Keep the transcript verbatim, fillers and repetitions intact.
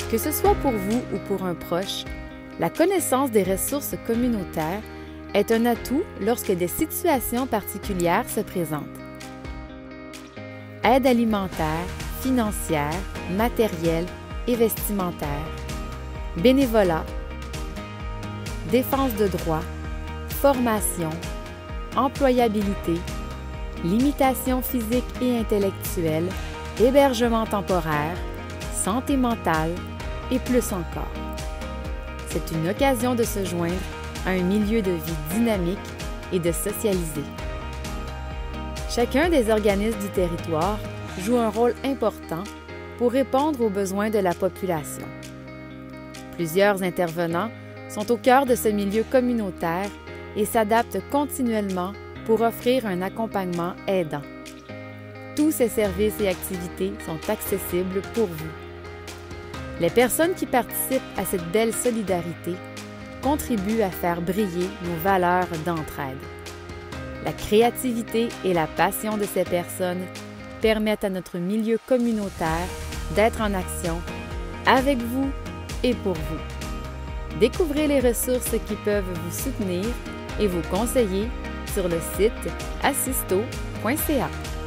Que ce soit pour vous ou pour un proche, la connaissance des ressources communautaires est un atout lorsque des situations particulières se présentent. Aide alimentaire, financière, matérielle et vestimentaire, bénévolat, défense de droits, formation, employabilité, limitations physiques et intellectuelles, hébergement temporaire, santé mentale et plus encore. C'est une occasion de se joindre à un milieu de vie dynamique et de socialiser. Chacun des organismes du territoire joue un rôle important pour répondre aux besoins de la population. Plusieurs intervenants sont au cœur de ce milieu communautaire et s'adaptent continuellement pour offrir un accompagnement aidant. Tous ces services et activités sont accessibles pour vous. Les personnes qui participent à cette belle solidarité contribuent à faire briller nos valeurs d'entraide. La créativité et la passion de ces personnes permettent à notre milieu communautaire d'être en action avec vous et pour vous. Découvrez les ressources qui peuvent vous soutenir et vous conseiller sur le site assisto point c a.